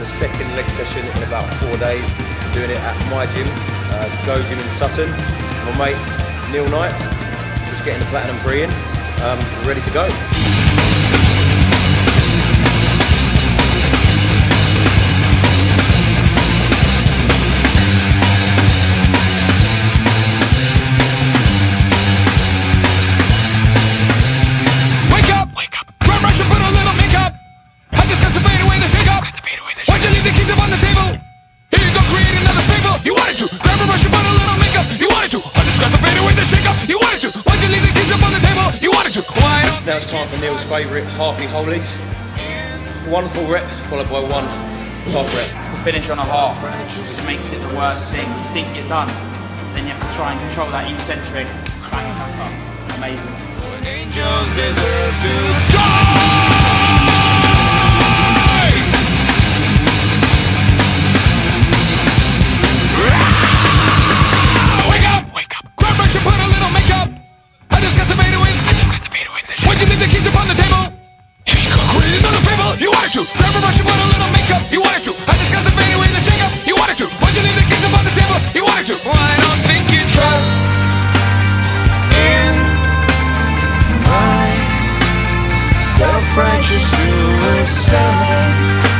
the second leg session in about 4 days. I'm doing it at my gym, Go Gym in Sutton. My mate Neil Knight, just getting the Platinum 3 in. We're ready to go. Now it's time for Neil's favourite, halfy holies. 1 full rep followed by 1 half rep. To finish on a half, which makes it the worst thing. You think you're done, then you have to try and control that eccentric. Bang it back up. Amazing. When angels deserve to die! Wake up! Wake up! Grab brush and put a little makeup. I just got the fade away. Why'd you leave the keys upon the table? If you could create another fable, you wanted to. Grab a brush and put a little makeup, you wanted to. I discussed the fade away, the shake up, you wanted to. Why'd you leave the keys upon the table? You wanted to. Well, I don't think you trust in my self-righteous suicide.